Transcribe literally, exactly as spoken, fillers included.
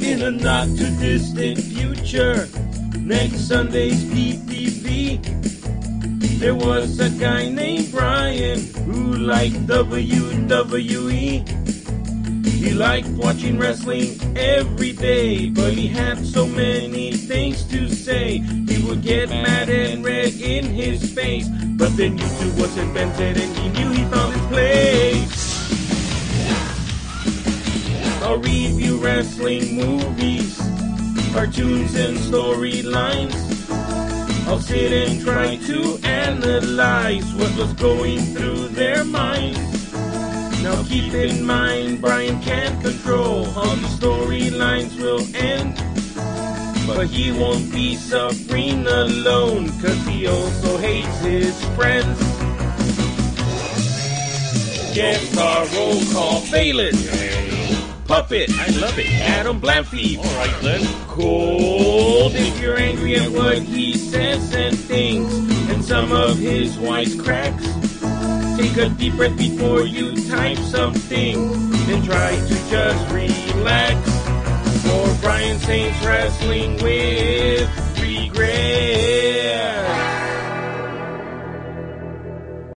In a not too distant future, next Sundays P P V, there was a guy named Brian who liked W W E. He liked watching wrestling every day, but he had so many things to say. He would get mad and red in his face, but then YouTube was invented and he knew he found his place. I'll review wrestling movies, cartoons and storylines. I'll sit and try to analyze what was going through their minds. Now keep in mind, Brian can't control how the storylines will end, but he won't be suffering alone, cause he also hates his friends. Guest our roll call, Phelous, Puppet, I love it. Adam Blampied, Alright then. Cold if you're angry at what he says and thinks, and some of his wisecracks. Take a deep breath before you type something, then try to just relax. For Brian Saints Wrestling with Wregret.